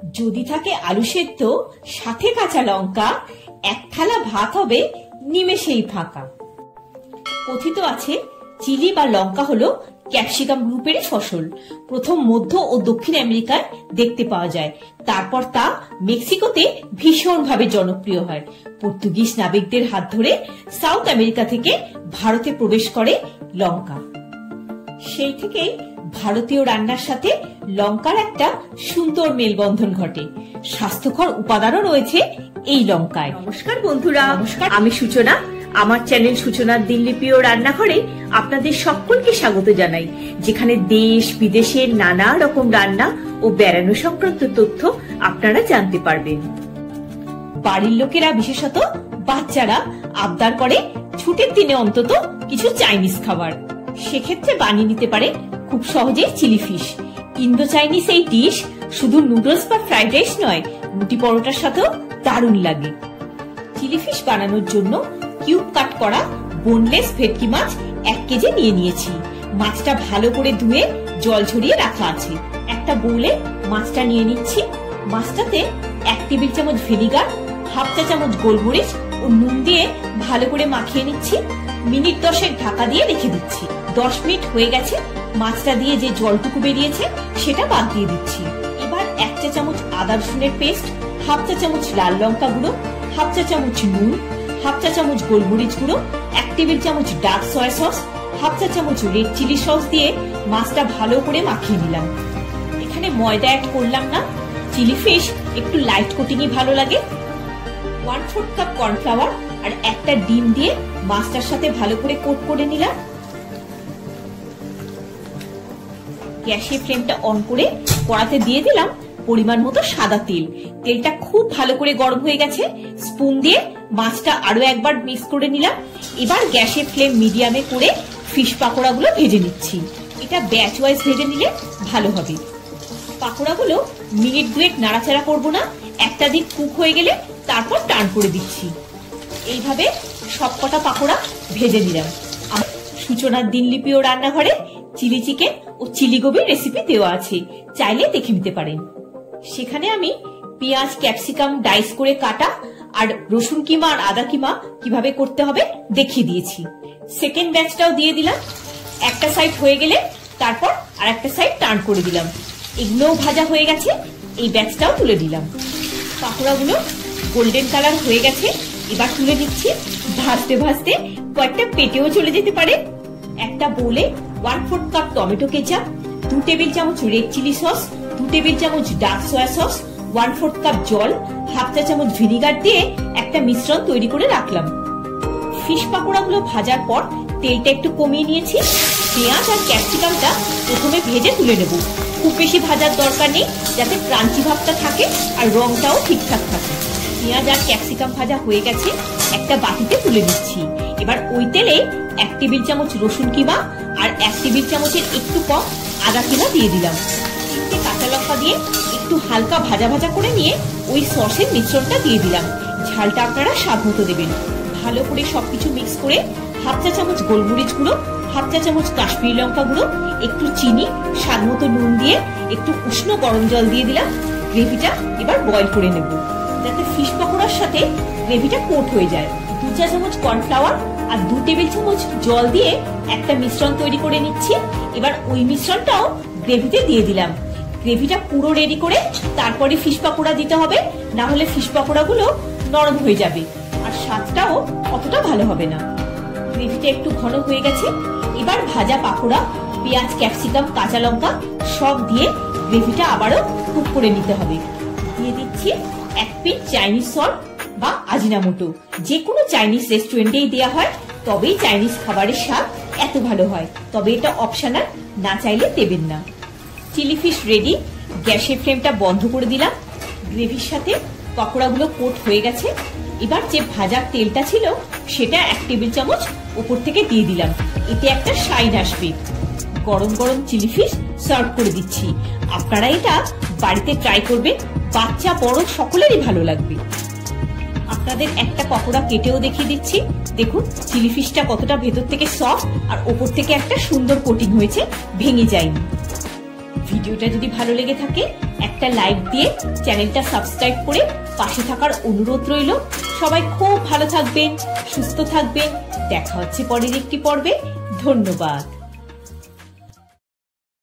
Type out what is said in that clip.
যদি থাকে আলু সেদ্ধ, সাথে কাঁচা লঙ্কা, এক থালা ভাত হবে নিমেষেই ফাঁকা। কথিত আছে চিলি বা লঙ্কা হলো ক্যাপসিকাম গ্রুপেরই ফসল। প্রথম মধ্য ও দক্ষিণ আমেরিকায় দেখতে পাওয়া যায়, তারপর তা মেক্সিকোতে ভীষণভাবে জনপ্রিয় হয়। পর্তুগিজ নাবিকদের হাত ধরে সাউথ আমেরিকা থেকে ভারতে প্রবেশ করে লঙ্কা। সেই থেকেই ভারতীয় রান্নার সাথে লঙ্কার একটা সুন্দর মেলবন্ধন ঘটে। স্বাস্থ্যকর উপাদানও রয়েছে এই লঙ্কায়। নমস্কার বন্ধুরা, আমি সূচনা। আমার চ্যানেল সূচনার দিনলিপি ও রান্নাঘরে আপনাদের সকলকে স্বাগত জানাই, যেখানে দেশ বিদেশের নানা রকম রান্না ও বেড়ানো সংক্রান্ত তথ্য আপনারা জানতে পারবেন। বাড়ির লোকেরা, বিশেষত বাচ্চারা আবদার করে ছুটির দিনে অন্তত কিছু চাইনিজ খাবার। সেক্ষেত্রে বানিয়ে নিতে পারে খুব সহজে চিলি ফিশ। ইন্দো চাইনিজ এই ডিশ শুধু নুডলস বা ফ্রাইড রাইস নয়, রুটি পরোটার সাথেও দারুণ লাগে। চিলি ফিশ বানানোর জন্য কিউব কাট করা বোনলেস ভেটকি মাছ 1 কেজি নিয়ে নিয়েছি। মাছটা ভালো করে ধুয়ে জল ঝরিয়ে রাখা আছে। একটা বোলে মাছটা নিয়ে নিচ্ছি। মাছটাতে 1 টেবিল চামচ ভিনিগার, হাফ চা চামচ গোলমরিচ ও নুন দিয়ে ভালো করে মাখিয়ে নিচ্ছি। মিনিট 10 ঢাকা দিয়ে রেখে দিচ্ছি। 10 মিনিট হয়ে গেছে। মাছটা দিয়ে যে জলটুকু বেরিয়েছে সেটা বাদ দিয়ে দিচ্ছি। এবার 1 চা চামচ আদা রসুনের পেস্ট, হাফ চা চামচ লাল লঙ্কা গুঁড়ো, হাফ চা চামচ নুন, হাফ চা চামচ গোলমরিচ গুঁড়ো, 1 টেবিল চামচ ডার্ক সয়া সস, হাফ চা চামচ রেড চিলি সস দিয়ে মাছটা ভালো করে মাখিয়ে নিলাম। এখানে ময়দা অ্যাড করলাম না, চিলি ফিশ একটু লাইট কোটিংই ভালো লাগে। 1/4 কাপ কর্নফ্লাওয়ার আর একটা ডিম দিয়ে মাছটার সাথে ভালো করে কোট করে নিলাম। গ্যাসের ফ্লেমটা অন করে কড়াতে দিয়ে দিলাম পরিমাণ মতো সাদা তেল। তেলটা খুব ভালো করে গরম হয়ে গেছে। স্পুন দিয়ে মাছটা আরো একবার মিক্স করে নিলাম। এবার গ্যাসের ফ্লেম মিডিয়ামে করে ফিশ পাকোড়াগুলো ভেজে নিচ্ছি। এটা ব্যাচ ওয়াইজ ভেজে নিলে ভালো হবে। পাকোড়াগুলো মিনিট 2 নাড়াচাড়া করবো না, একটা দিক কুক হয়ে গেলে তারপর টার্ন করে দিচ্ছি। এইভাবে সবকটা পাকোড়া ভেজে নিলাম। সূচনার দিনলিপি ও রান্নাঘরে চিলি চিকেন ও চিলি গোবির রেসিপি দেওয়া আছে, চাইলে দেখে নিতে পারেন। সেখানে আমি পেঁয়াজ ক্যাপসিকাম ডাইস করে কাটা আর রসুন কিমা আর আদা কিমা কিভাবে করতে হবে দেখিয়ে দিয়েছি। সেকেন্ড ব্যাচটাও দিয়ে দিলাম। একটা সাইড হয়ে গেলে তারপর আর একটা সাইড টার্ন করে দিলাম। এগুলোও ভাজা হয়ে গেছে। এই ব্যাচটাও তুলে দিলাম। পাকোড়াগুলো গোল্ডেন কালার হয়ে গেছে। এবার তুলে নিচ্ছি। ভাজতে ভাজতে কয়েকটা পেটেও চলে যেতে পারে। একটা বোলে 1/4 কাপ টমেটো কেচাপ, 2 টেবিল চামচ রেড চিলি সস, 2 টেবিল চামচ ডার্ক সয়া সস, 1/4 কাপ জল, হাফ চা চামচ ভিনিগার দিয়ে একটা মিশ্রণ তৈরি করে রাখলাম। ফিশ পাকোড়াগুলো ভাজার পর তেলটা একটু কমিয়ে নিয়েছি। পেঁয়াজ আর ক্যাপসিকামটা প্রথমে ভেজে তুলে নেব। খুব বেশি ভাজার দরকার নেই, যাতে ক্রাঞ্চি ভাবটা থাকে আর রংটাও ঠিকঠাক থাকে। পেঁয়াজ আর ক্যাপসিকাম ভাজা হয়ে গেছে। একটা বাটিতে তুলে নিচ্ছি। এবার ওই তেলে 1 টেবিল চামচ রসুন কিমা আর 1 টেবিল চামচের একটু কম আদা কিমা দিয়ে দিলাম। 3টে কাঁচা লঙ্কা দিয়ে একটু হালকা ভাজা ভাজা করে নিয়ে ওই সসের মিশ্রণটা দিয়ে দিলাম। ঝালটা আপনারা স্বাদ মতো দেবেন। ভালো করে সবকিছু মিক্স করে হাফ চা চামচ গোলমরিচ গুঁড়ো, হাফ চা চামচ কাশ্মীরি লঙ্কা গুঁড়ো, একটু চিনি, স্বাদ মতো নুন দিয়ে একটু উষ্ণ গরম জল দিয়ে দিলাম। গ্রেভিটা এবার বয়েল করে নেব, যাতে ফিশ পকোড়ার সাথে গ্রেভিটা কোট হয়ে যায়। 2 চা চামচ কর্নফ্লাওয়ার আর 2 টেবিল চামচ জল দিয়ে একটা মিশ্রণ তৈরি করে নিচ্ছি। এবার ওই মিশ্রণটাও গ্রেভিতে দিয়ে দিলাম। গ্রেভিটা পুরো রেডি করে তারপরে ফিশ পাকোড়া দিতে হবে, না হলে ফিশ পাকোড়াগুলো নরম হয়ে যাবে আর স্বাদটাও অতটা ভালো হবে না। গ্রেভিটা একটু ঘন হয়ে গেছে। এবার ভাজা পাকোড়া, পেঁয়াজ ক্যাপসিকাম কাঁচা লঙ্কা সব দিয়ে গ্রেভিটা আবারও কুক করে নিতে হবে। দিয়ে দিচ্ছি 1 পিঞ্চ চাইনিজ সল্ট বা আজিনামোটো। যে কোনো চাইনিজ রেস্টুরেন্টেই দেওয়া হয়, তবেই চাইনিজ খাবারের স্বাদ এত ভালো হয়। তবে এটা অপশনাল, না চাইলে দেবেন না। Chilli fish ready. গ্যাসের ফ্লেমটা বন্ধ করে দিলাম। গ্রেভির সাথে পকোড়াগুলো কোট হয়ে গেছে। এবার যে ভাজার তেলটা ছিল সেটা 1 টেবিল চামচ উপর থেকে দিয়ে দিলাম। এতে একটা শাইন আসবে। গরম গরম চিলি ফিশ সার্ভ করে দিচ্ছি। আপনারা এটা বাড়িতে ট্রাই করবেন, বাচ্চা বড় সকলেরই ভালো লাগবে। আপনাদের একটা পকোড়া কেটেও দেখিয়ে দিচ্ছি। দেখুন চিলি ফিশটা কতটা ভেতর থেকে সফট আর ওপর থেকে একটা সুন্দর কোটিং হয়েছে, ভেঙে যায়নি। ভিডিওটা যদি ভালো লেগে থাকে একটা লাইক দিয়ে চ্যানেলটা সাবস্ক্রাইব করে পাশে থাকার অনুরোধ রইল। সবাই খুব ভালো থাকবেন, সুস্থ থাকবেন। দেখা হচ্ছে পরের একটি পর্বে। ধন্যবাদ।